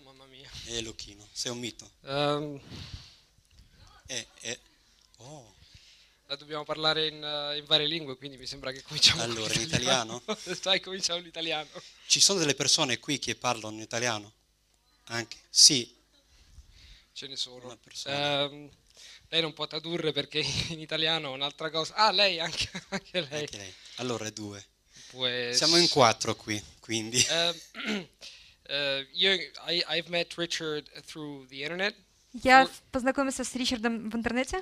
mamma mia. Luchino, sei un mito. Oh. Dobbiamo parlare in varie lingue, quindi mi sembra che cominciamo con Allora, in l'italiano. italiano? Dai, cominciamo l'italiano. Ci sono delle persone qui che parlano italiano? Anche? Sì, Ce ne sono. una persona. Lei non può tradurre perché in italiano è un'altra cosa. Ah, lei anche, anche lei. Anche lei. Allora, due. Pues, Siamo in 4 qui, quindi. I've met Richard through the internet. Я познакомился с Ричардом в интернете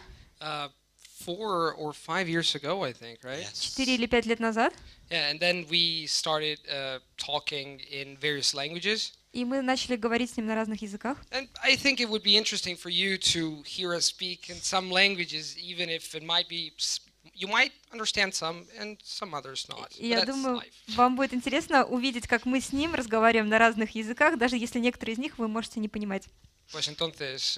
4 or 5 years ago, I think, right? Yes. 4 или 5 лет назад, Yeah, and then we started talking in various languages. и мы начали говорить с ним на разных языках. And I think it would be interesting for you to hear us speak in some languages, even if it might be, you might understand some and some others not. И But я that's думаю, life. вам будет интересно увидеть, как мы с ним разговариваем на разных языках, даже если некоторые из них вы можете не понимать. Pues entonces,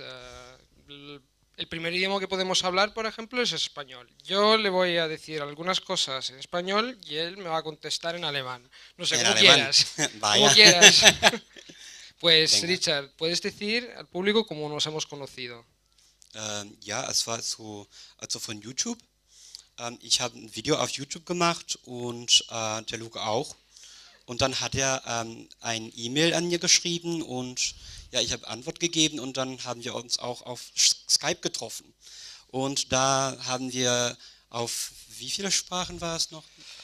el primer idioma que podemos hablar, por ejemplo, es español. Yo le voy a decir algunas cosas en español y él me va a contestar en alemán. No sé, En como alemán. quieras. Vaya. Como quieras. Pues, Venga. Richard, ¿puedes decir al público cómo nos hemos conocido? Ja, es war so, also von YouTube. Ich habe ein Video auf YouTube gemacht und der Luke auch. Und dann hat er ein E-Mail an mir geschrieben und ja, ich habe Antwort gegeben und dann haben wir uns auch auf Skype getroffen. Und da haben wir auf wie viele Sprachen war es noch?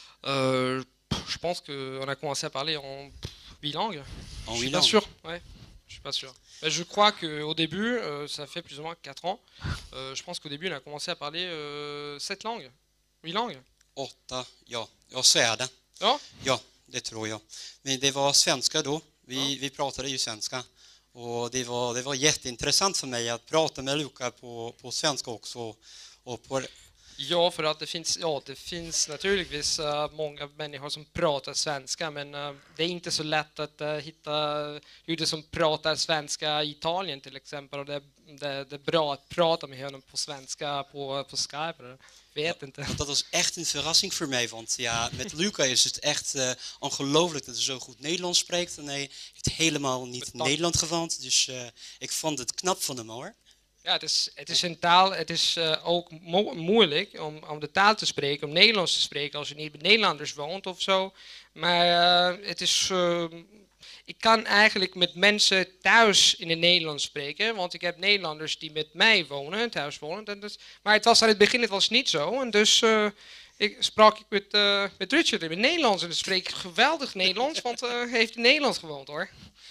Je pense qu'on a commencé à parler en bilingue. En Je suis huit pas langues. sûr. Ouais, je suis pas sûr. Mais je crois qu'au début, ça fait plus ou moins 4 ans. Je pense qu'au début, on a commencé à parler 7 langues. 8 langues. 8, ja, så är det. Ja, Ja, det tror jag. Men det var svenska då. Vi pratade ju svenska. Och det var jätteintressant för mig att prata med Luca på svenska också. Och på, ja, för att det finns naturligtvis många människor som pratar svenska, men det är inte så lätt att hitta judar som pratar svenska i Italien till exempel. Och det är bra att prata med honom på svenska på Skype. Vet inte. want dat was echt een verrassing voor mij. Want ja, met Luca is het echt ongelooflijk dat hij zo goed Nederlands spreekt. En hij heeft helemaal niet in Nederland gewoond. Dus ik vond het knap van hem hoor. Ja, het is een taal. Het is ook moeilijk om de taal te spreken, om Nederlands te spreken als je niet met Nederlanders woont of zo. Maar het is. Ik kan eigenlijk met mensen thuis in het Nederlands spreken, want ik heb Nederlanders die met mij wonen, thuis wonen. En dus, maar het was aan het begin het was niet zo. En dus sprak ik met Richard in het Nederlands. En dan spreek ik geweldig Nederlands, want hij heeft in Nederland gewoond hoor.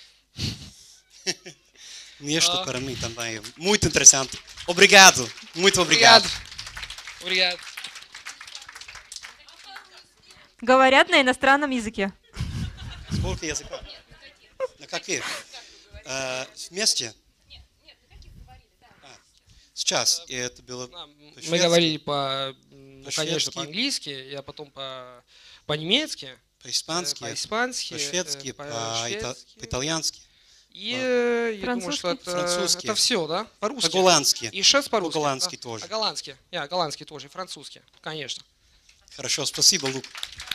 Neste para mim também. Muito interessante. Obrigado. Muito obrigado. Obrigado. Говорят на иностранном языке. Сколько языков? На каких? Вместе? Сейчас. И это было Мы по-шведски, говорили конечно, По-шведски. по-английски, а потом по-немецки, по-испански, по-испански, по-шведски, по-шведски. по-итальянски, И я думаю, что Французский. это все, да? По-русски. по-голландски. И сейчас по-русски. По-голландски тоже. А голландский? Голландский тоже, и французский, конечно. Хорошо, спасибо, Лук.